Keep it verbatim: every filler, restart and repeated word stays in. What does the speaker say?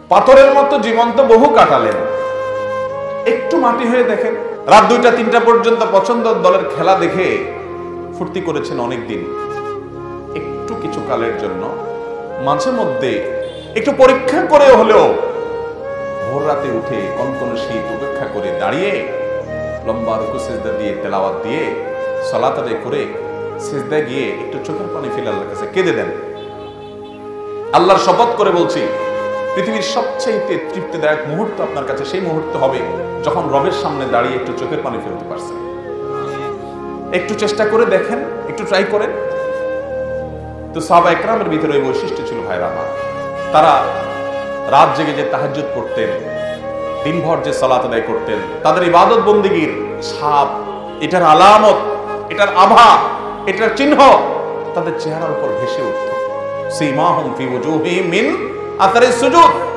পাথরের মতো জীবন্ত বহু কাটালেন, একটু মাটি হয়ে দেখেন। রাত দুইটা তিনটা পর্যন্ত পছন্দ দলের খেলা দেখে ফুর্তি করেছেন অনেকদিন, একটু কিছু কালের জন্য মাঝে মধ্যে একটু পরীক্ষা করে হলেও ভোর রাতে উঠে কনকনে শীত উপেক্ষা করে দাঁড়িয়ে লম্বা রুকু সিজদা দিয়ে তেলাওয়াত দিয়ে সালাত আদায় করে সিজদায় গিয়ে একটু চোখের পানি ফেলে আল্লাহর কাছে কেঁদে দেন। আল্লাহর শপথ করে বলছি, পৃথিবীর সবচেয়ে তৃপ্তিদায়ক মুহূর্ত আপনার কাছে সেই মুহূর্ত হবে যখন রবের সামনে দাঁড়িয়ে একটু চোখের পানি ফেলতে পারছেন। একটু চেষ্টা করে দেখেন, একটু ট্রাই করেন। তো সাহাবা ইকরামের ভিতরে ওই বৈশিষ্ট্য ছিল ভাইরা আমার। তারা রাত জেগে যে তাহাজ্জুদ করতেন, দিনভর যে সালাত আদায় করতেন, তাদের ইবাদত বন্দেগীর ছাপ, এটার আলামত, এটার আভা, এটার চিহ্ন তাদের চেহারার উপর ভেসে উঠত। সীমাহুম ফি ওজুহিহিম মিন আসারিস সুজুদ।